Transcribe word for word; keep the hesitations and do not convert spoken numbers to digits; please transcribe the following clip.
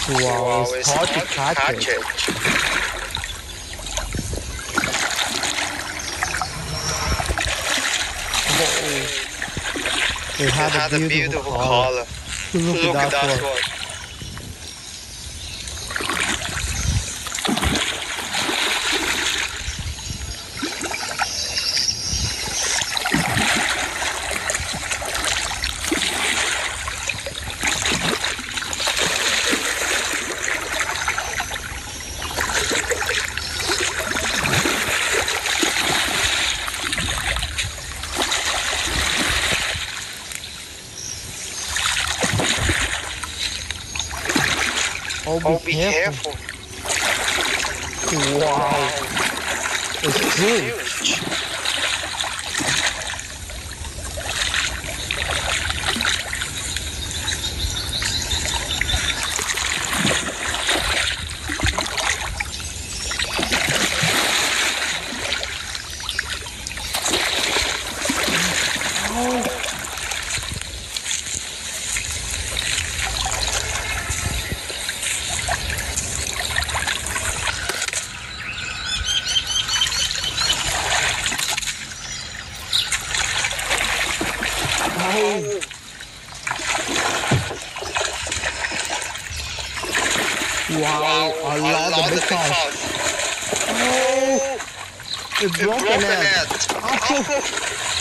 Wow, Wow, it's it's hard to hard to catch catch it. it. Oh, it It had a had a beautiful beautiful color. color. Look at Look at that that one. one. Oh, be Oh, be careful. careful. Wow, it's huge. Huge. Oh, wow, Wow, I I love the love big the big fish. fish. Oh, Oh, it it broke broke an the egg. net. Oh, Oh,